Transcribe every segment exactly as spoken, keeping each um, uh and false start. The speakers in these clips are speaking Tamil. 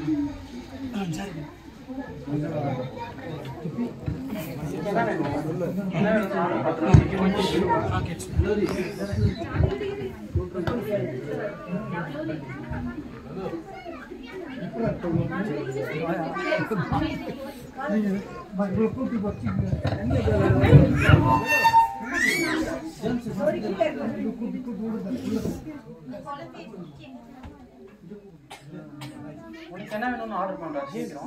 உனக்கு என்ன வேணும்னு ஆர்டர் பண்றா சீக்கிரம்.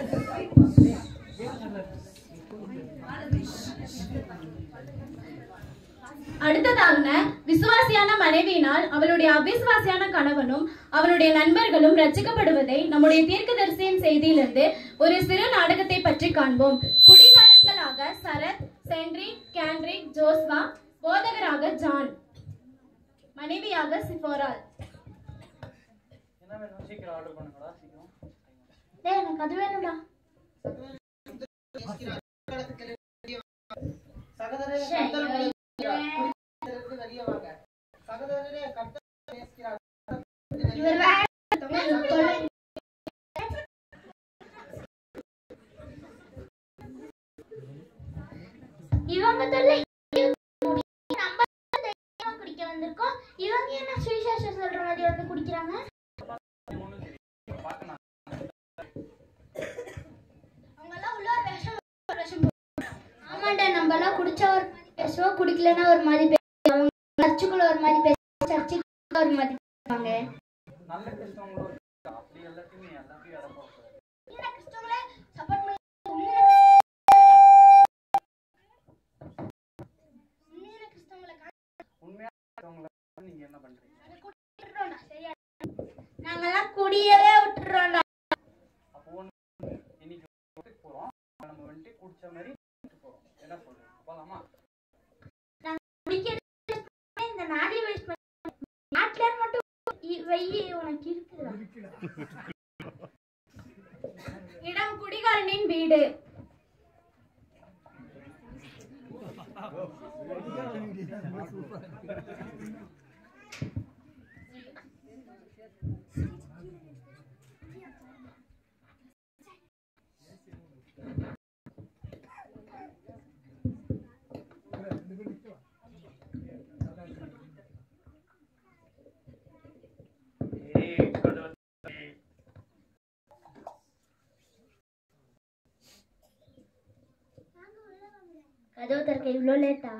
அடுத்ததாக விசுவாசியான மனைவியினால் அவளுடைய அவிசுவாசியான கணவனும் அவனுடைய நண்பர்களும் ரட்சிக்கப்படுவதை நம்முடைய தீர்க்கதரிசியின் செய்தியிலிருந்து ஒரு சிறு நாடகத்தை பற்றி காண்போம். குடிகாரன்களாக சரத், சென்ட்ரிக், கேண்ட்ரிக், ஜோஸ்வா, போதகராக ஜான், மனைவியாக சிஃபோரால். என்ன வேணும் சீக்கிரம் ஆர்டர் பண்ணுங்கடா சீக்கிரம். டேய் எனக்கு அது வேணும்டா. சகோதரரே கர்த்தர் வெளியே வாங்க. சகோதரரே கர்த்தர் நேசிக்கிறார். இவங்க தொல்லை நம்ம தைரியமா குடிக்க வந்திருக்கோம். இவங்க என்ன சுவிசேஷம் சொல்ற மாதிரி வந்து குடிக்கிறாங்க. அவங்கெல்லாம் உள்ள ஒரு விஷம் விஷம். ஆமாண்டா நம்ம எல்லாம் குடிச்சா ஒரு மாதிரி பேசுவோம், குடிக்கலன்னா ஒரு மாதிரி பேசுவாங்க. சர்ச்சுக்குள்ள ஒரு மாதிரி பேசுவாங்க, சர்ச்சுக்குள்ள ஒரு மாதிரி பேசுவாங்க. நல்ல கிறிஸ்தவங்களோ அப்படி எல்லாத்தையும் எல்லாத்தையும் இட போறாங்க. என்ன கிறிஸ்தவங்களே சப்போர்ட் பண்ணி உண்மையான கிறிஸ்தவங்களை உண்மையான கிறிஸ்தவங்களை நீங்க என்ன பண்றீங்க? சரியா நாங்கெல்லாம் குடியவே விட்டுறோம்டா. அப்போ இன்னைக்கு போறோம், நம்ம வந்துட்டு குடிச்ச மாதிரி போறோம். என்ன சொல்றீங்க? போலாமா? நான் குடிக்கிறது இந்த நாடி வேஸ்ட் பண்ண நாட்ல மட்டும் வெயி உனக்கு இருக்குடா. இடம் குடிகாரனின் வீடு. கதவு திறக்க இவ்வளோ லேட்டா?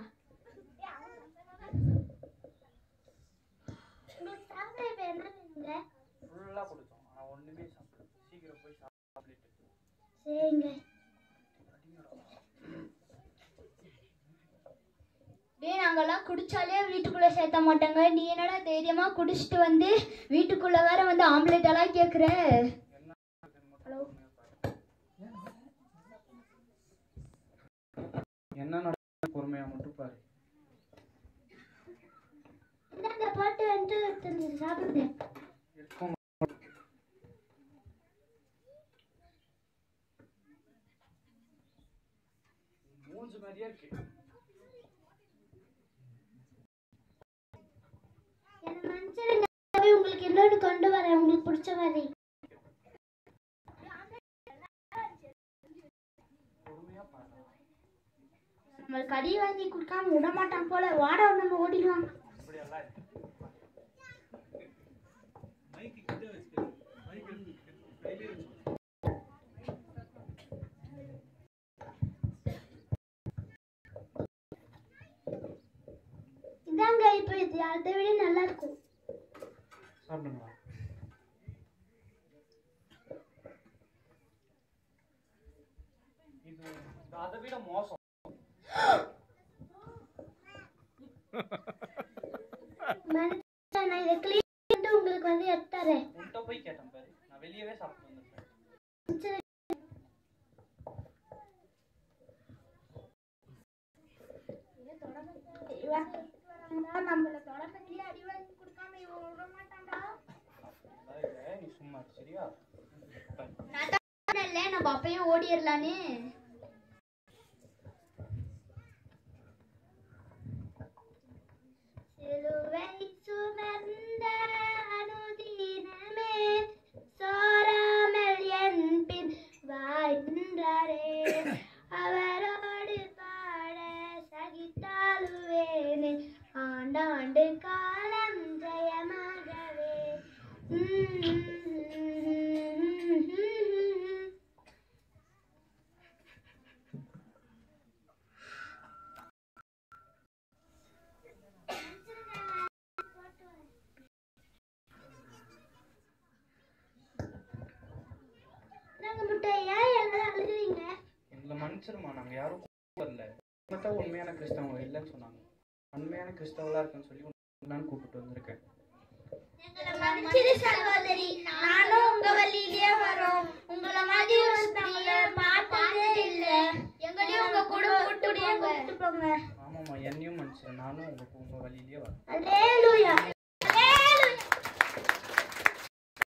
ஃபுல்லா குடிச்சோம், ஆனா ஒண்ணுமே சாப்பிடல. சீக்கிரம் போய் சாப்பிட்டு சரிங்க. டேய் நாங்கெல்லாம் குடிச்சாலே வீட்டுக்குள்ள சேர்த்த மாட்டாங்க. நீ என்னடா தைரியமா குடிச்சிட்டு வந்து வீட்டுக்குள்ள வேற வந்து ஆம்லெட் எல்லாம் கேக்குற. ஹலோ என்ன நடக்குது பொறுமையா மட்டும் பாரு. இந்த பாட்டு வந்து சாப்பிடுங்க. மூஞ்சு மாதிரியே இருக்கு. என்ன மனுஷங்க உங்களுக்கு இன்னொன்னு கொண்டு வரேன், உங்களுக்கு பிடிச்ச மாதிரி. நம்மளுக்கு அடி வாங்கி கொடுக்காம விட மாட்டான் போல. வாட நம்ம ஓடிடுவாங்க. இதாங்க இப்ப இது அதை விட நல்லா இருக்கும். சாப்பிடுங்களா? இது அதை விட மோசம். நான் இதை கிளீன் பண்ணிட்டு உங்களுக்கு வந்து எடுத்துறேன். உன்கிட்ட போய் கேட்டேன் பாரு, நான் வெளியவே சாப்பிட்டு வந்துட்டேன். நம்மள தொடர்பத்திலே அடி வாங்கி கொடுக்காம இவன் விட மாட்டான்டா. நீ சும்மா சரியா? நான் இல்ல நம்ம அப்பயே ஓடிடலானே. சிலுவை சுமந்த அனுதினமே சோராமல் மன்னிச்சிருமா, நாங்க யாரும் வரல. தான் உண்மையான கிறிஸ்தவங்க இல்லைன்னு சொன்னாங்க. உண்மையான கிறிஸ்தவங்களா இருக்குன்னு சொல்லி நான் கூப்பிட்டு வந்திருக்கேன். சகோதரி, நானும் உங்க வழியிலே வரோம். உங்களை மாதிரி ஒரு ஸ்திரியை பார்த்ததே இல்ல. எங்களையும் உங்க கூட கூட்டிட்டு போங்க. ஆமாம்மா, என்னையும் மன்னிச்சிரு, நானும் உங்க உங்க வழியிலேயே வரேன். அதே